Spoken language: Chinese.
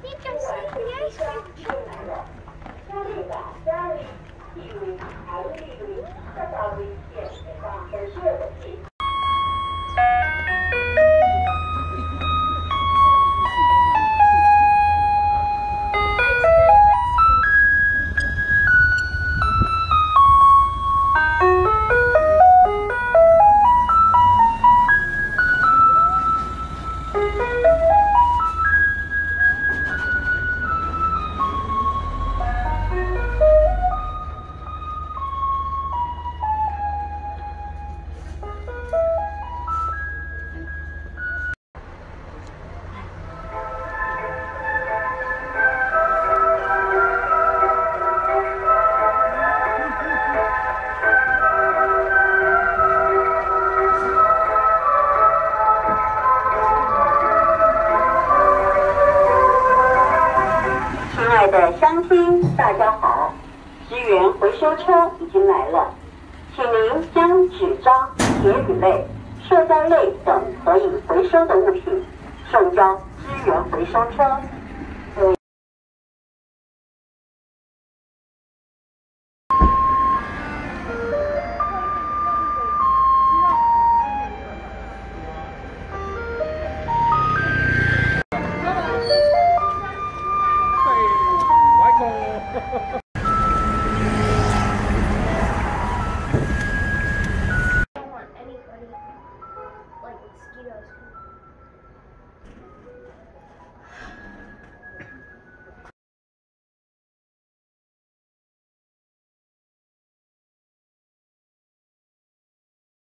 think I'm seeing the ice cream truck. 消费者家里地位还是地位，这到底现上的社会。亲爱的乡亲，大家好！资源回收车已经来了，请您将纸张、铁铝类、塑胶类等可以回收的物品送交资源回收车。 Like mosquitoes.